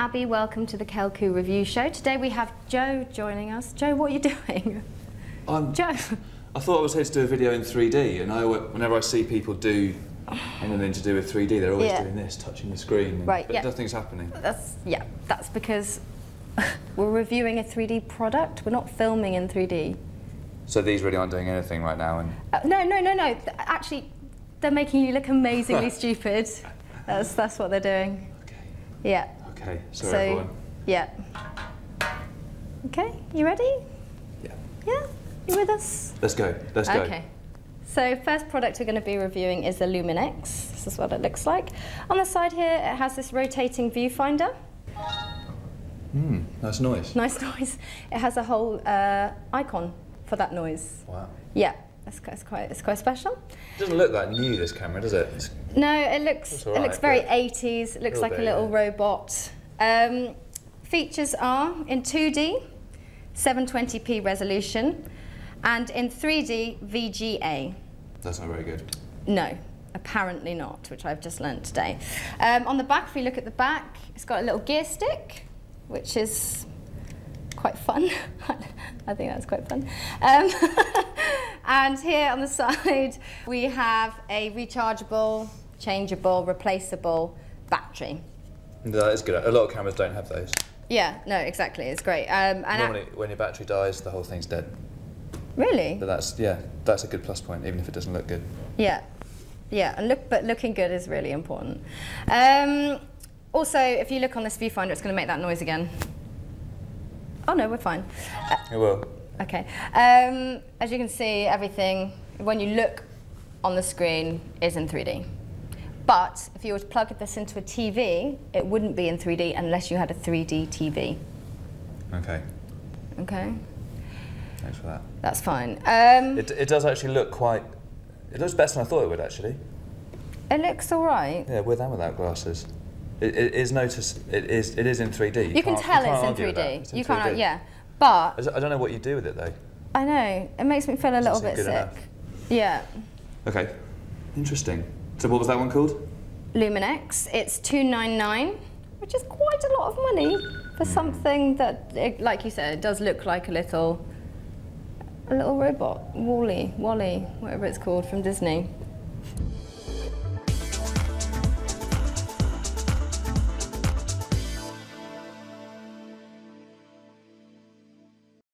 Abby, welcome to the Kelku Review Show. Today we have Joe joining us. Joe, what are you doing? Joe. I thought I was here to do a video in 3D, and whenever I see people do anything to do with 3D, they're always doing this, touching the screen, but nothing's happening. That's because we're reviewing a 3D product. We're not filming in 3D. So these really aren't doing anything right now? And No. Actually, they're making you look amazingly stupid. That's what they're doing. Okay. Yeah. Okay, sorry everyone. Yeah. Okay, you ready? Yeah. Yeah? You with us? Let's go, let's go. Okay. So first product we're going to be reviewing is the Luminex. This is what it looks like. On the side here it has this rotating viewfinder. Nice noise. Nice noise. It has a whole icon for that noise. Wow. Yeah, it's quite special. It doesn't look that new, this camera, does it? No, it looks very 80s. It looks like a little robot. Features are in 2D, 720p resolution, and in 3D, VGA. That's not very good. No, apparently not, which I've just learned today. On the back, if you look at the back, it's got a little gear stick, which is quite fun. I think that's quite fun. And here on the side, we have a rechargeable, changeable, replaceable battery. That is good. A lot of cameras don't have those. Yeah, no, exactly. It's great. Normally, when your battery dies, the whole thing's dead. Really? But that's a good plus point, even if it doesn't look good. Yeah, and but looking good is really important. Also, if you look on this viewfinder, it's going to make that noise again. Oh no, we're fine. It will. Okay. As you can see, everything, when you look on the screen, is in 3D. But if you were to plug this into a TV, it wouldn't be in 3D unless you had a 3D TV. Okay. Okay. Thanks for that. That's fine. It does actually look quite... It looks better than I thought it would, actually. It looks all right. Yeah, with and without glasses. It is in 3D. You can tell it's in 3D. You can't, yeah. But I don't know what you do with it, though. I know. It makes me feel a little bit sick. Enough. Yeah. Okay. Interesting. So what was that one called? Luminex. It's $299, which is quite a lot of money for something that, like you said, it does look like a little robot, Wally, whatever it's called from Disney.